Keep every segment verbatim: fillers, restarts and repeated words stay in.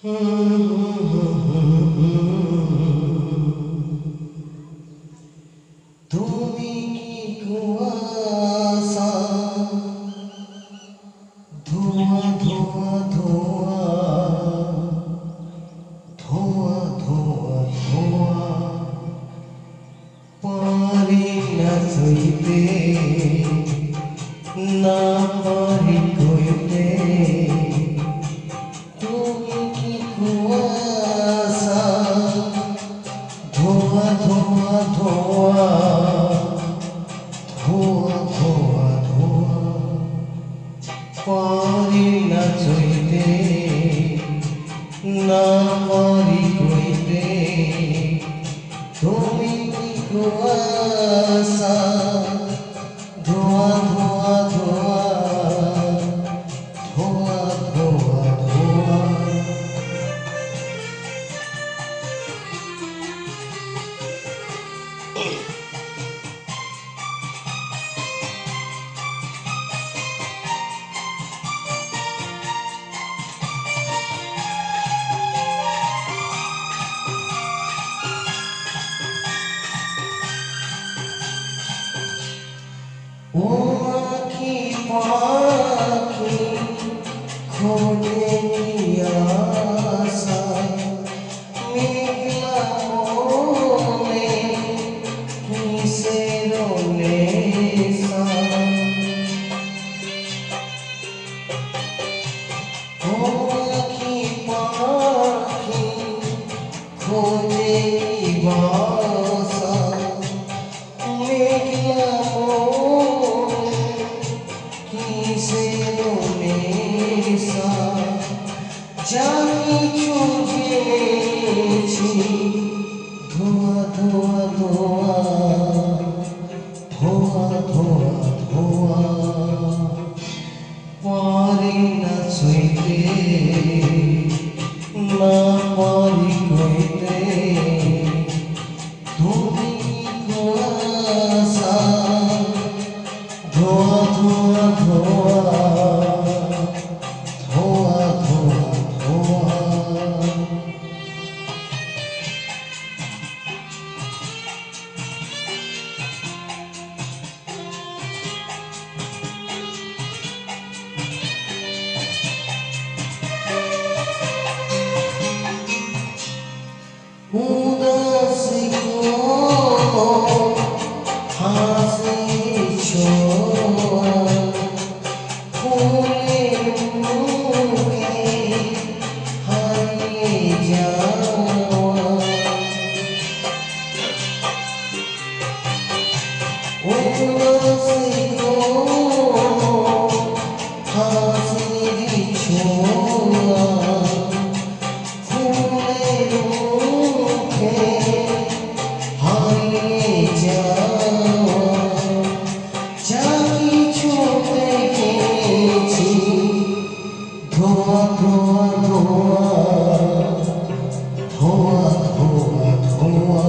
তুমি কি কুয়াশা ধোঁয়া ধোঁয়া ধোঁয়া ধোঁয়া ধোঁয়া ধোঁয়া পারি না সইতে না পারি কইতে তুমি কি কুয়াশা ধোঁয়া ধোঁয়া ধোঁয়া ধোঁয়া ধোঁয়া ধোঁয়া পারি না সইতে না পারি কইতে তুমি কি কুয়াশা ধোঁয়া ধোঁয়া ধোঁয়া ধোঁয়া ধোঁয়া ধোঁয়া ও আঁখি পাখি খোঁজে নিয়াসা মেঘলা মনে কিসের নেশা ও আঁখি পাখি খোঁজে নিয়াসা মেঘলা জানি চুজেছি ধোঁয়া ধোঁয়া ধোঁয়া ধোঁয়া ধোঁয়া ধোঁয়া পারি না সইতে না পারি কইতে তুমি কুয়াশা ধোঁয়া ধোঁয়া ধোঁয়া উদাসী হাসি ছোঁয়া ফুলের মুখে হারিয়ে যাওয়া উদাসী হাসি ছোঁয়া ফুলের হারিয়ে যাওয়া যা কিছু দেখেছি ধোঁয়া ধোঁয়া ধোঁয়া ধোঁয়া ধোঁয়া ধোঁয়া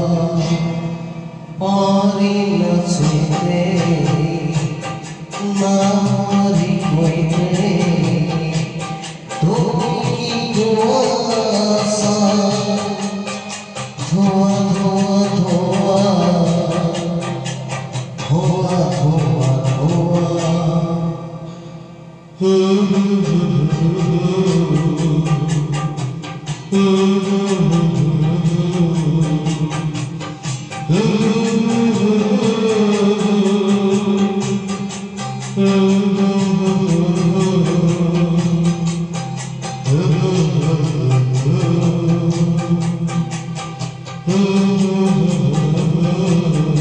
পারি না সইতে না পারি কইতে তুমি কি কুয়াশা ধোঁয়া ধোঁয়া ধোঁয়া ধোঁয়া ধোঁয়া ধোঁয়া Oh